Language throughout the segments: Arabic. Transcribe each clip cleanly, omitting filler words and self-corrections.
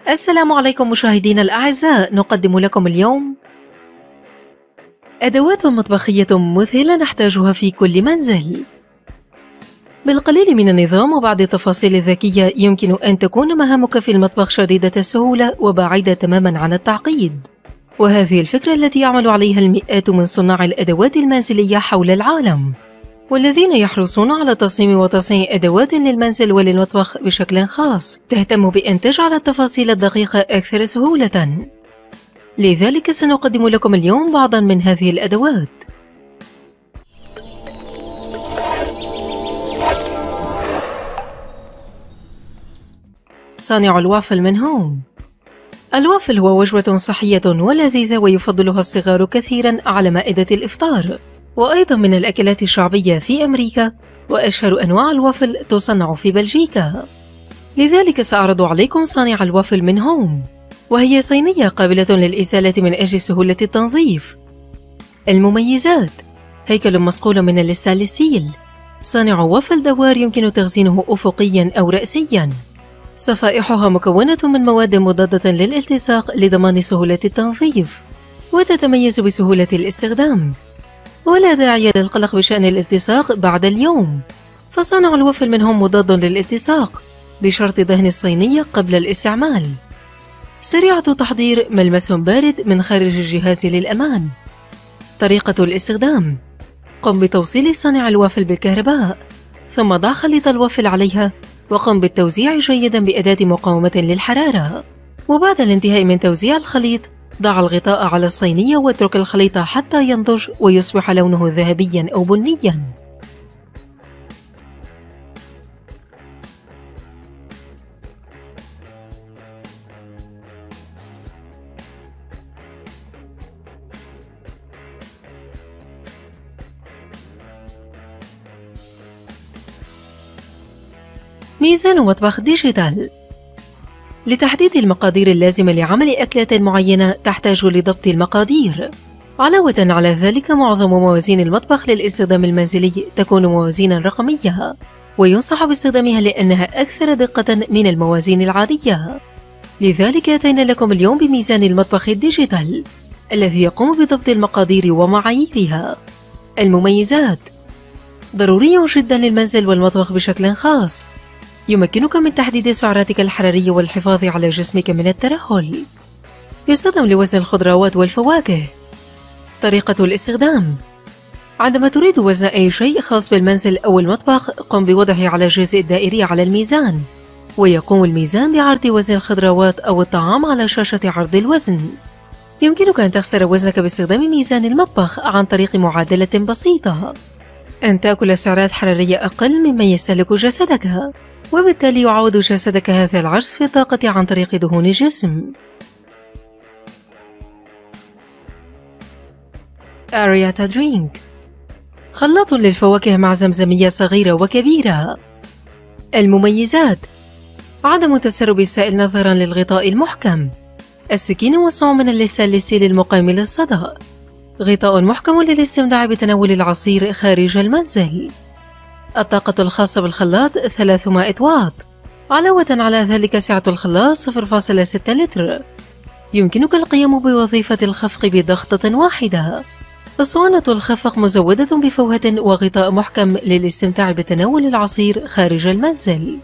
السلام عليكم مشاهدينا الأعزاء، نقدم لكم اليوم أدوات مطبخية مذهلة نحتاجها في كل منزل. بالقليل من النظام وبعض التفاصيل الذكية يمكن أن تكون مهامك في المطبخ شديدة السهولة وبعيدة تماما عن التعقيد. وهذه الفكرة التي يعمل عليها المئات من صناع الأدوات المنزلية حول العالم، والذين يحرصون على تصميم وتصنيع أدوات للمنزل وللمطبخ بشكل خاص تهتم بأن تجعل التفاصيل الدقيقة أكثر سهولة. لذلك سنقدم لكم اليوم بعضا من هذه الأدوات. صانع الوافل من هوم. الوافل هو وجبة صحية ولذيذة ويفضلها الصغار كثيرا على مائدة الإفطار، وأيضا من الأكلات الشعبية في أمريكا، وأشهر أنواع الوافل تصنع في بلجيكا. لذلك سأعرض عليكم صانع الوافل من هوم، وهي صينية قابلة للإزالة من أجل سهولة التنظيف. المميزات: هيكل مصقول من الستانلس ستيل، صانع وافل دوار يمكن تخزينه أفقيا أو رأسيا، صفائحها مكونة من مواد مضادة للالتصاق لضمان سهولة التنظيف، وتتميز بسهولة الاستخدام، ولا داعي للقلق بشأن الالتصاق بعد اليوم، فصانع الوافل منهم مضاد للالتصاق بشرط دهن الصينية قبل الاستعمال. سريعة التحضير، ملمس بارد من خارج الجهاز للأمان. طريقة الاستخدام: قم بتوصيل صانع الوافل بالكهرباء، ثم ضع خليط الوافل عليها، وقم بالتوزيع جيدا بأداة مقاومة للحرارة. وبعد الانتهاء من توزيع الخليط، ضع الغطاء على الصينية واترك الخليط حتى ينضج ويصبح لونه ذهبيا أو بنيا. ميزان مطبخ ديجيتال. لتحديد المقادير اللازمة لعمل أكلة معينة تحتاج لضبط المقادير. علاوة على ذلك، معظم موازين المطبخ للاستخدام المنزلي تكون موازينا رقمية، وينصح باستخدامها لأنها أكثر دقة من الموازين العادية. لذلك أتينا لكم اليوم بميزان المطبخ الديجيتال الذي يقوم بضبط المقادير ومعاييرها. المميزات: ضروري جدا للمنزل والمطبخ بشكل خاص، يمكنك من تحديد سعراتك الحرارية والحفاظ على جسمك من الترهل. يستخدم لوزن الخضروات والفواكه. طريقة الاستخدام: عندما تريد وزن أي شيء خاص بالمنزل أو المطبخ، قم بوضعه على الجزء الدائري على الميزان، ويقوم الميزان بعرض وزن الخضروات أو الطعام على شاشة عرض الوزن. يمكنك أن تخسر وزنك باستخدام ميزان المطبخ عن طريق معادلة بسيطة: أن تأكل سعرات حرارية أقل مما يستهلك جسدك، وبالتالي يعوض جسدك هذا العجز في الطاقة عن طريق دهون الجسم. أرياتا درينك، خلاط للفواكه مع زمزمية صغيرة وكبيرة. المميزات: عدم تسرب السائل نظرا للغطاء المحكم، السكين والصاع من الستانلس ستيل المقاوم للصدأ، غطاء محكم للاستمتاع بتناول العصير خارج المنزل. الطاقة الخاصة بالخلاط 300 واط. علاوة على ذلك، سعة الخلاط 0.6 لتر. يمكنك القيام بوظيفة الخفق بضغطة واحدة. أسوانة الخفق مزودة بفوهة وغطاء محكم للاستمتاع بتناول العصير خارج المنزل.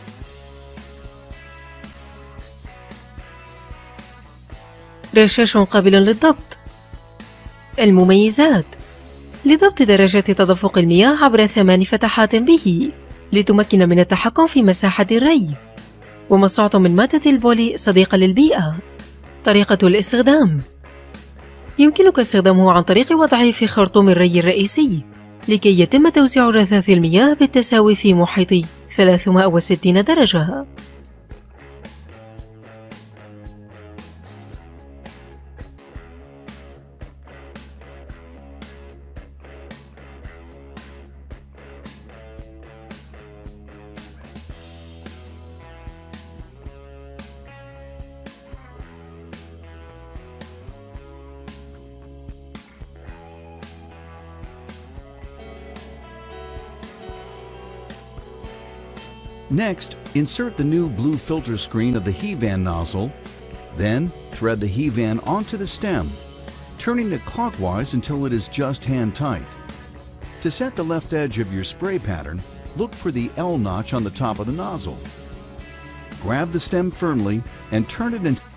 رشاش قابل للضبط. المميزات: لضبط درجة تدفق المياه عبر 8 فتحات به لتمكن من التحكم في مساحة الري، ومصنوع من مادة البولي صديقة للبيئة. طريقة الاستخدام: يمكنك استخدامه عن طريق وضعه في خرطوم الري الرئيسي لكي يتم توزيع رذاذ المياه بالتساوي في محيط 360 درجة. Next, insert the new blue filter screen of the HEVAN nozzle, then thread the HEVAN onto the stem, turning it clockwise until it is just hand tight. To set the left edge of your spray pattern, look for the L notch on the top of the nozzle. Grab the stem firmly and turn it in.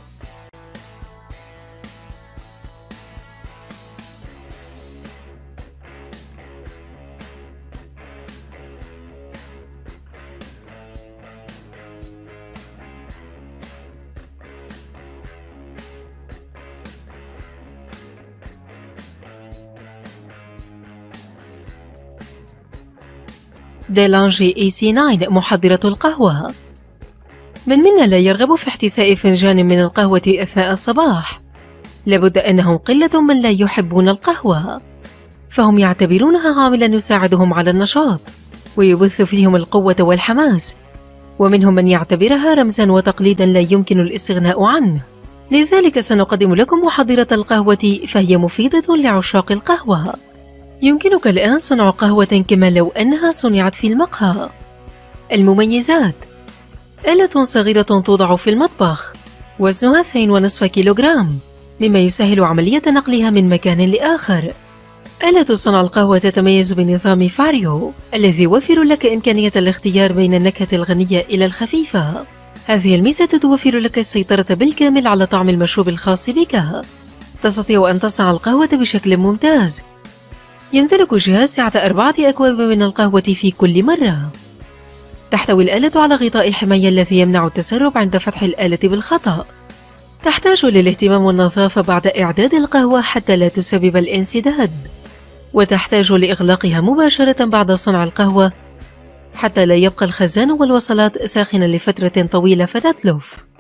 ديلانجي AC9 محضرة القهوة. من منا لا يرغب في احتساء فنجان من القهوة أثناء الصباح؟ لابد أنهم قلة من لا يحبون القهوة، فهم يعتبرونها عاملاً يساعدهم على النشاط ويبث فيهم القوة والحماس، ومنهم من يعتبرها رمزاً وتقليداً لا يمكن الاستغناء عنه. لذلك سنقدم لكم محضرة القهوة، فهي مفيدة لعشاق القهوة. يمكنك الآن صنع قهوة كما لو أنها صنعت في المقهى. المميزات: آلة صغيرة توضع في المطبخ، وزنها 2.5 كيلوغرام، مما يسهل عملية نقلها من مكان لآخر. آلة صنع القهوة تتميز بنظام فاريو الذي يوفر لك إمكانية الاختيار بين النكهة الغنية إلى الخفيفة. هذه الميزة توفر لك السيطرة بالكامل على طعم المشروب الخاص بك. تستطيع أن تصنع القهوة بشكل ممتاز. يمتلك الجهاز سعة 4 أكواب من القهوة في كل مرة. تحتوي الآلة على غطاء حماية الذي يمنع التسرب عند فتح الآلة بالخطأ. تحتاج للاهتمام والنظافة بعد إعداد القهوة حتى لا تسبب الانسداد، وتحتاج لإغلاقها مباشرة بعد صنع القهوة حتى لا يبقى الخزان والوصلات ساخنة لفترة طويلة فتتلف.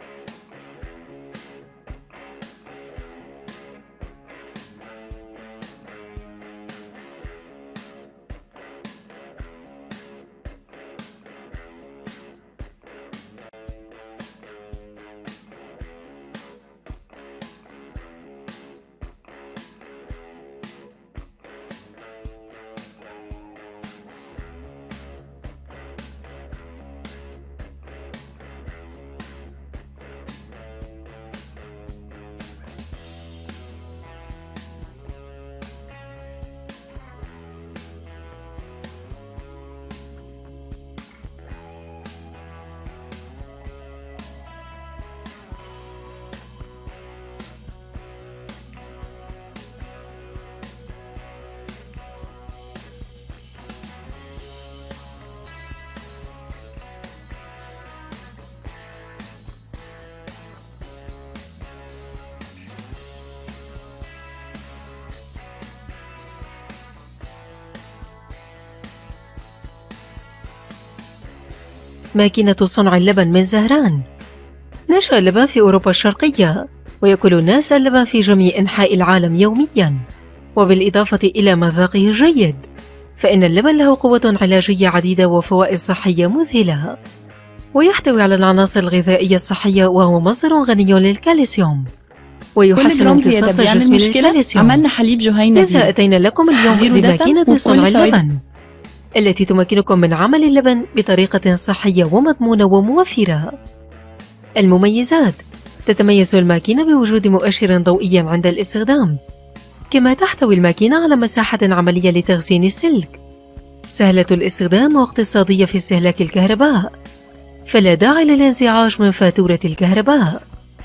ماكينة صنع اللبن من زهران. نشأ اللبن في أوروبا الشرقية، ويأكل الناس اللبن في جميع أنحاء العالم يومياً، وبالإضافة إلى مذاقه الجيد، فإن اللبن له قوة علاجية عديدة وفوائد صحية مذهلة، ويحتوي على العناصر الغذائية الصحية، وهو مصدر غني للكالسيوم ويحسن امتصاص الجسم للكالسيوم. عملنا حليب جهينة. لذا أتينا لكم اليوم بماكينة صنع اللبن التي تمكنكم من عمل اللبن بطريقة صحية ومضمونة وموفرة. المميزات: تتميز الماكينة بوجود مؤشر ضوئي عند الاستخدام، كما تحتوي الماكينة على مساحة عملية لتخزين السلك، سهلة الاستخدام واقتصادية في استهلاك الكهرباء، فلا داعي للانزعاج من فاتورة الكهرباء.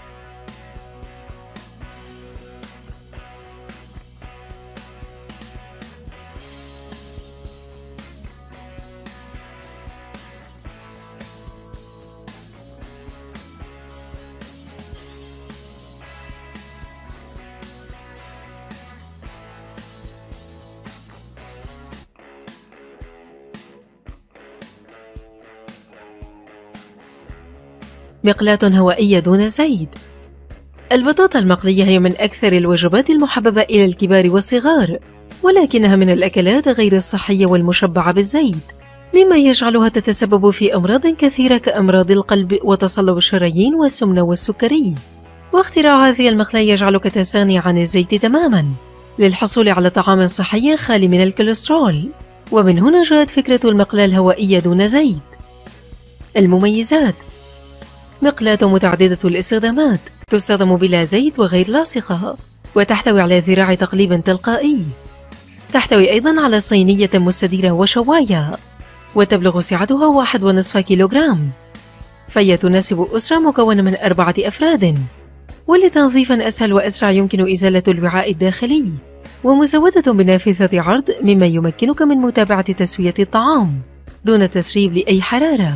مقلاة هوائية دون زيت. البطاطا المقلية هي من أكثر الوجبات المحببة إلى الكبار والصغار، ولكنها من الأكلات غير الصحية والمشبعة بالزيت، مما يجعلها تتسبب في أمراض كثيرة كأمراض القلب وتصلب الشرايين والسمنة والسكري. واختراع هذه المقلاة يجعلك تستغني عن الزيت تماماً للحصول على طعام صحي خالي من الكوليسترول، ومن هنا جاءت فكرة المقلاة الهوائية دون زيت. المميزات: مقلاة متعددة الاستخدامات، تستخدم بلا زيت وغير لاصقة، وتحتوي على ذراع تقليب تلقائي. تحتوي أيضا على صينية مستديرة وشواية، وتبلغ سعتها 1.5 كيلوغرام، فهي تناسب أسرة مكونة من 4 أفراد. ولتنظيف أسهل وأسرع يمكن إزالة الوعاء الداخلي، ومزودة بنافذة عرض مما يمكنك من متابعة تسوية الطعام دون تسريب لأي حرارة.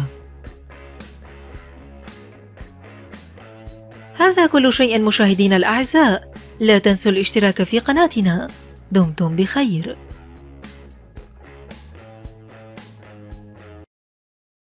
هذا كل شيء مشاهدينا الأعزاء، لا تنسوا الاشتراك في قناتنا. دمتم بخير.